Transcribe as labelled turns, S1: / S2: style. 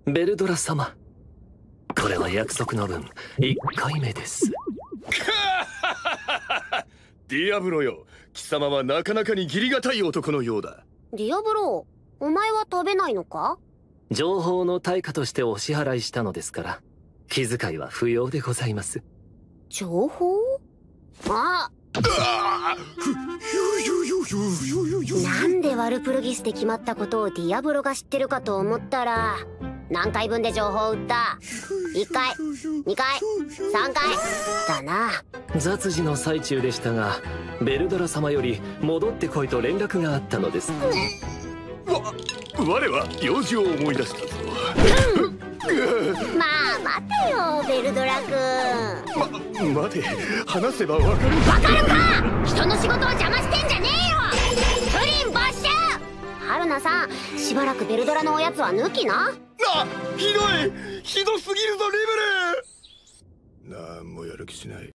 S1: ベルドラ様、これは約束の分1回目です。
S2: ディアブロよ、貴様はなかなかに義理がたい男のようだ。
S3: ディアブロー、お前は食べないのか？
S1: 情報の対価としてお支払いしたのですから、気遣いは不要でございます。
S3: 情報？あ、なんでワルプルギスで決まったことをディアブロが知ってるかと思ったら、何回分で情報を売った？ 1 回、2回、3回だな。
S1: 雑事の最中でしたが、ベルドラ様より戻ってこいと連絡があったのです。
S2: 我は用事を思い出したぞ。
S3: まあ待てよベルドラ君。
S2: 待て、話せばわかる。
S3: わかるか！人の仕事を邪魔してんじゃねえよ。プリン没収。春菜さん、しばらくベルドラのおやつは抜きな。
S2: ひどい、ひどすぎるぞリブル。なんもやる気しない。